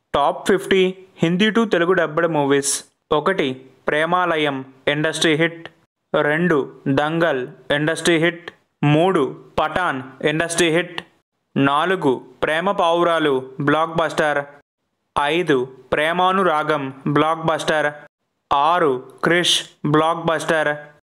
Top 50 Hindi to Telugu dubbed movies. 1 Premalayam industry hit. 2 Dangal industry hit. 3 Pathaan industry hit. 4 Prema Pavuralu blockbuster. 5 Premanuragam blockbuster. 6 Krrish blockbuster.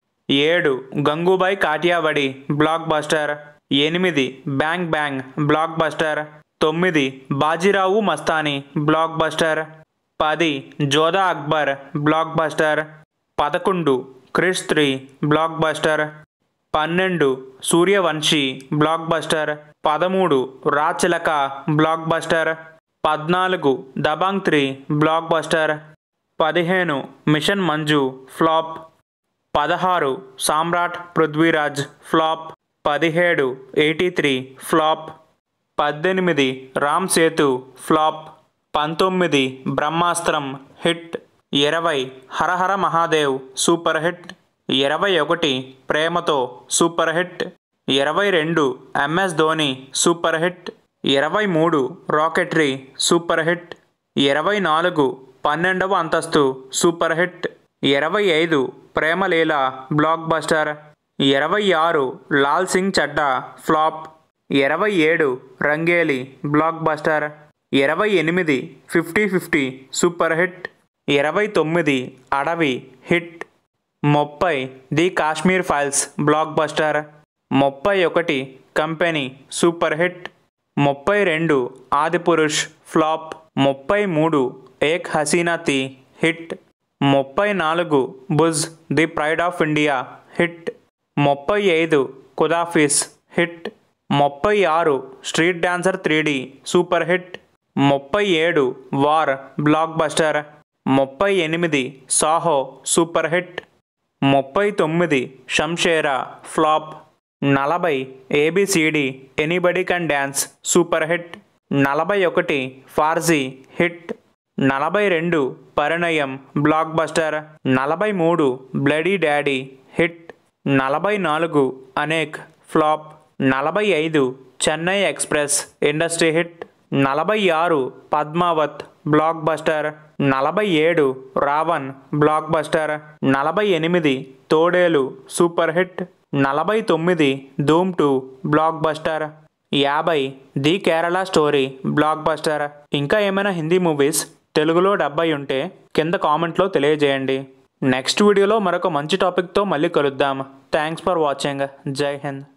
7 Gangubai Kathiawadi blockbuster. 8 bang bang blockbuster. 9 Bajirao Mastani blockbuster. 10 Jodhaa Akbar blockbuster. 11 Krrish 3 blockbuster. 12 Sooryavanshi blockbuster. 13 Rachilaka blockbuster. 14 Dabangg 3 block buster. 15 mission Manju flop. 16 Samrat Prithviraj flop. 17 83 flop. 18 Ram Setu flop. 19 Brahmastram hit. 20 Har Har Mahadev super hit. 21 ప్రేమతో super hit. 22 MS Dhoni super hit. 23 rocketry super hit. 24 12వ అంతస్తు super hit. 25 Premaleela blockbuster. 26 Laal Singh Chaddha flop. 27 Rangeeli blockbuster. 28 50-50 super hit. 29 అడవి hit. 30 the Kashmir files blockbuster. 31 company super hit. 32 Adipurush flop. 33 Ek Haseena Thi hit. 34 Bhuj the pride of India hit. 35 Khudahafiz hit. 36 street dancer 3D super hit. 37 war blockbuster. 38 Saaho super hit. 39 Shamshera flop. 40 A B C D anybody can dance super hit. 41 Farzi hit. 42 Parinayam blockbuster. 43 bloody daddy hit. 44 Anek flop. 45 Chennai express industry hit. 46 Padmaavat blockbuster. 47 Raavan block buster. 48 Thodelu super hit. 49 Dhoom 2 blockbuster. 50 the Kerala story blockbuster. ఇంకా ఏమైనా Hindi movies తెలుగులో డబ్బై ఉంటే కింద కామెంట్లో తెలియజేయండి. Next వీడియోలో మరొక మంచి టాపిక్తో మళ్ళీ కలుద్దాం. Thanks for watching. జై హింద్.